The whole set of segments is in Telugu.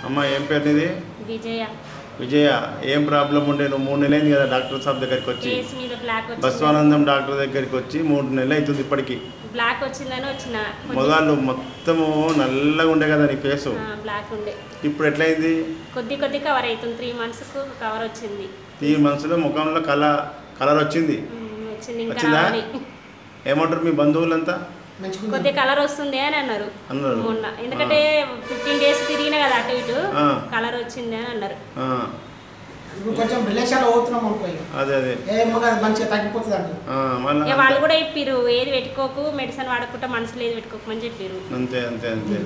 అమ్మ ఏం పేరు నీది? విజయ. విజయ, ఏం ప్రాబ్లం ఉండే? నువ్వు 3 నెలలైంది కదా డాక్టర్ సాబ్ దగ్గరికి వచ్చి, బస్వానందం డాక్టర్ దగ్గరికి వచ్చి 3 నెలలు అవుతుంది ఇప్పటికి. బ్లాక్ వచ్చిందని వచ్చిన. మొదలు మొత్తము నల్లగా ఉండే కదా నీ ఫేసు, బ్లాక్ ఉండే. ఇప్పుడు ఎట్లయింది? కొద్ది కవర్ అవుతుంది. 3 months కవర్ వచ్చింది. 3 monthsలో ముఖంలో కలర్ వచ్చింది. వచ్చిందా? ఏమంటారు మీ బంధువులంతా? కొద్దిగా కలర్ వస్తుంది అని అన్నారు మొన్న. ఎందుకంటే 15 days తిరిగిన కదా అటు ఇటు, కలర్ వచ్చింది అని అన్నారు. కొంచెం రిలేషన్లో అవుతున్నాం అనుకో, అదే అదే మంచిగా తగ్గిపోతుంది అంట. వాళ్ళు కూడా చెప్పారు ఏది పెట్టుకోకు, మెడిసిన్ వాడకుండా మనసులో ఏది పెట్టుకోకు అని చెప్పారు. అంతే అంతే అంతే.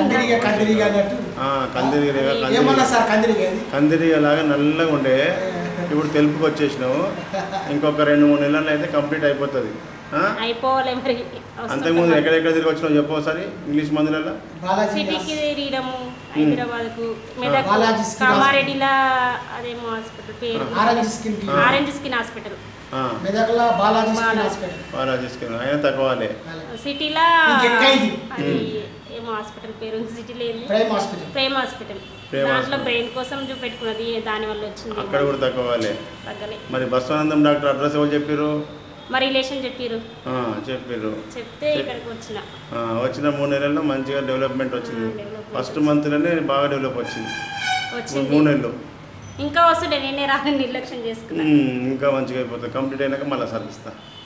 కందిరిగలాగా నల్లగా ఉండే, ఇప్పుడు తెలుపుకి వచ్చేసినావు. ఇంకొక 2-3 నెలల్లో అయితే కంప్లీట్ అయిపోతుంది. అయిపోవాలి మరి. అంతకుముందు ఎక్కడెక్కడ తిరిగి వచ్చినావు చెప్పు ఒకసారి ఇంగ్లీష్ మందులలో? సిటీకి తిరిగినాము, హైదరాబాద్కు, మెదక్, కామారెడ్డిలా అదేమో హాస్పిటల్ పేరు orange skin hospital, Balaji skin అయినా తక్కువలే. సిటీలా అది ఏమో హాస్పిటల్ పేరు సిటీలో ప్రేమ్ హాస్పిటల్. దాంట్లో బ్రెయిన్ కోసం చూపెట్టుకున్నది, దానివల్ల వచ్చింది. అక్కడ కూడా తక్కువలే. తగ్గలే. మరి బస్వానందం డాక్టర్ అడ్రస్ ఎవరు చెప్పారు? మా రిలేషన్ చెప్పారు. చెప్తే ఇక్కడికి వచ్చిన 3 నెలల్లో మంచిగా డెవలప్మెంట్ వచ్చింది. ఫస్ట్ మంత్లోనే బాగా డెవలప్ వచ్చింది. 3 నెలలు ఇంకా వస్తుండే, నేనే రాని నిర్లక్ష్యం చేసుకున్నాను. ఇంకా మంచిగా అయిపోతుంది. కంప్లీట్ అయినాక మళ్ళీ సర్విస్తా.